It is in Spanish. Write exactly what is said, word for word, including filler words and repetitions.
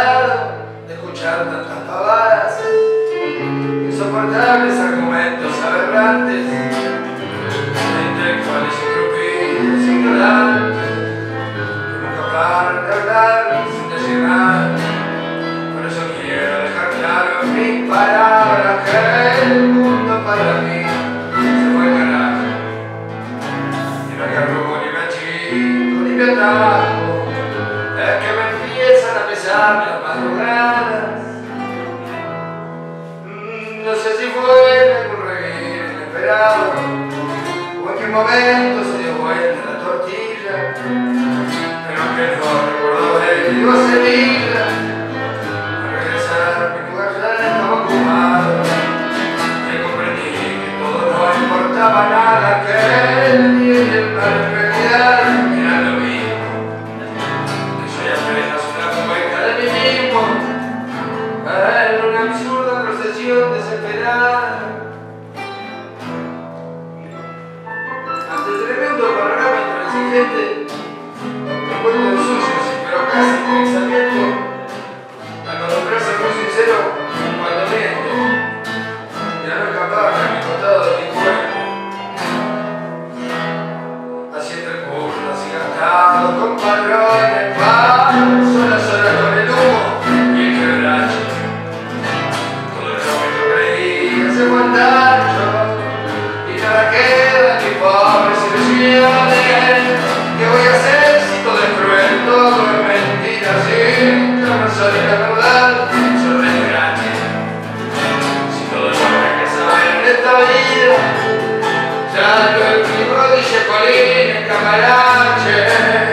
cansado de escuchar tantas pavadas, insoportables argumentos aberrantes, de intelectuales incrupidos, ignorantes, que nunca paran de hablar sin decir nada. Por eso quiero dejar claro en mis palabras que el mundo para mí se fue al carajo. Y no agarro ni me achico ni me atajo, es que me empiezan a pesar las madrugadas. Mm, no sé si fue algún reguero inesperado o en qué momento se dio vuelta la tortilla, pero que no recuerdo de digo Sevilla. Al regresar mi lugar ya estaba ocupado y comprendí que todo no importaba nada, que el bien y el mal en realidad eran lo mismo, que soy apenas una cueca de mí mismo en una absurda procesión desesperada. Ante el tremendo panorama intransigente, recuerdo en sucios pero casi con pensamiento, al nombrarse muy sincero cuando miento, y a no escapar a mi costado de mi cuerpo. Así entre curvas y gastados con padrones, paso las horas con el humo y el quebracho. Todo lo que yo creía se fue andacho, y nada queda ni pobres ilusiones. ¿Qué voy a hacer si todo es cruel, todo es mentira, sin no soy la verdad, solo es gratis? Si todo lo que hay que saber en esta vida ya lo es mi rodilla, colina, camarache.